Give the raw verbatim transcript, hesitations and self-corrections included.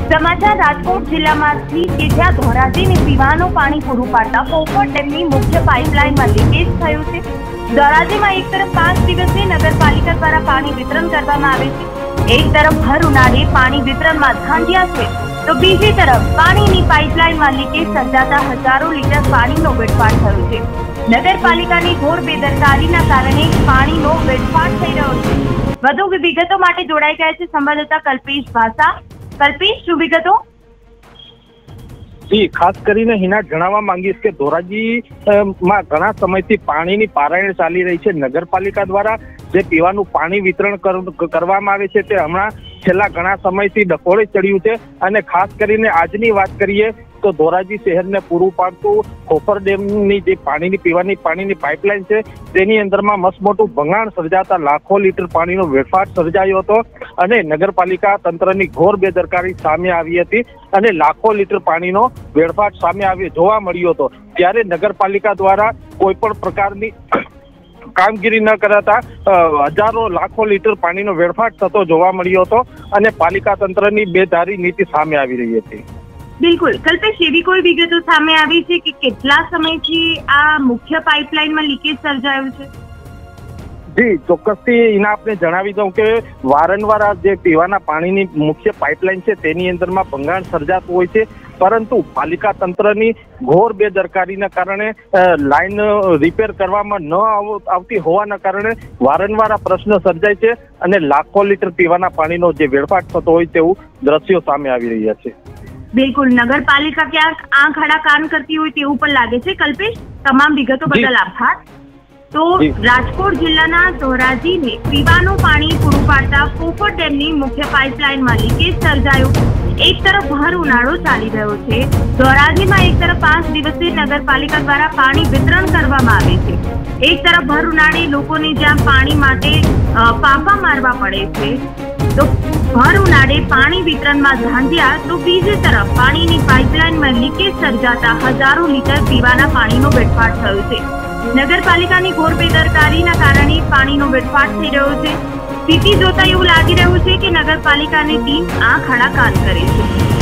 સમાચાર રાજકોટ જિલ્લામાંથી કે જ્યાં ધોરાજીને પીવાનું પાણી પૂરું પાડતા પોપટ ડેમની મુખ્ય પાઇપલાઇનમાં લીકેજ થયું છે। ધોરાજીમાં એક તરફ પાંચ દિવસે નગરપાલિકા દ્વારા પાણી વિતરણ કરવામાં આવે છે, એક તરફ ભર ઉનાળે પાણી વિતરણમાં ધાંધિયા છે, તો બીજી તરફ પાણીની પાઇપલાઇનમાં લીકેજ સર્જાતા હજારો લીટર પાણીનો વેડફાટ થયો છે। નગરપાલિકાની ઘોર બેદરકારીના કારણે પાણીનો વેડફાટ થઈ રહ્યો છે। વધુ વિગતો માટે જોડાઈ ગયા છે સંવાદદાતા કલ્પેશ ભાષા। કલ્પેશ, શું વિગતો? જી, ખાસ કરીને હિના જણાવવા માંગીશ કે ધોરાજી માં ઘણા સમયથી પાણીની પારાયણ ચાલી રહી છે। નગરપાલિકા દ્વારા જે પીવાનું પાણી વિતરણ કરવામાં આવે છે તે હમણાં છેલ્લા ઘણા સમયથી ડકોળે ચડ્યું છે અને ખાસ કરીને આજની વાત કરીએ તો ધોરાજી શહેરને પૂરું પાડતું ખોખર ડેમની જે પાણીની પીવાની પાણીની પાઇપલાઇન છે તેની અંદરમાં મસ્ત મોટું ભંગાણ સર્જાતા લાખો લીટર પાણીનો વેડફાટ સર્જાયો હતો અને નગરપાલિકા તંત્રની ઘોર બેદરકારી સામે આવી હતી અને લાખો લીટર પાણીનો વેડફાટ સામે આવી જોવા મળ્યો હતો। ત્યારે નગરપાલિકા દ્વારા કોઈ પણ પ્રકારની કામગીરી ન કરાતા હજારો લાખો લીટર પાણીનો વેડફાટ થતો જોવા મળ્યો હતો અને પાલિકા તંત્રની બેધારી નીતિ સામે આવી રહી હતી। બિલકુલ કલ્પેશ, એવી કોઈ વિગતો સામે આવી છે કે કેટલા સમયથી આ મુખ્ય પાઇપલાઇનમાં લીકેજ સર્જાયું છે? જી, ચોક્કસથી એના આપણે જણાવી દઉં કે વારંવાર આ જે પીવાના પાણીની મુખ્ય પાઇપલાઇન છે તેની અંદરમાં ભંગાણ સર્જાતું હોય છે, પરંતુ પાલિકા તંત્રની ઘોર બેદરકારીના કારણે લાઈન રિપેર કરવામાં ન આવતી હોવાના કારણે વારંવાર આ પ્રશ્ન સર્જાય છે અને લાખો લીટર પીવાના પાણીનો જે વેડફાટ થતો હોય તેવું દ્રશ્યો સામે આવી રહ્યા છે। બિલકુલ, નગરપાલિકા ક્યાંક આંખ આડા કાન કરતી હોય તેવું પણ લાગે છે। કલ્પેશ, તમામ વિગતો બદલ આભાર। તો રાજકોટ જિલ્લાના ધોરાજીને પીવાનું પાણી પૂરું પાડતા પોપટ ડેમની મુખ્ય પાઇપલાઇનમાં લીકેજ સર્જાયું। એક તરફ ભર ઉનાળો ચાલી રહ્યો છે, ધોરાજીમાં એક તરફ પાંચ દિવસે નગરપાલિકા દ્વારા પાણી વિતરણ કરવામાં આવે છે, એક તરફ ભર ઉનાળે લોકોને જ્યાં પાણી માટે ફાંફા મારવા પડે છે, તો ભર ઉનાળે પાણી વિતરણમાં ધાંધિયા, તો બીજી તરફ પાણીની પાઇપલાઇનમાં લીકેજ સર્જાતા હજારો લીટર પીવાના પાણીનો વેડફાટ થયો છે। નગરપાલિકાની ઘોર બેદરકારીના કારણે પાણીનો વેડફાટ થઈ રહ્યો છે। સ્થિતિ જોતા એવું લાગી રહ્યું છે કે નગરપાલિકાની ટીમ આંખ આડા કાન કરે છે।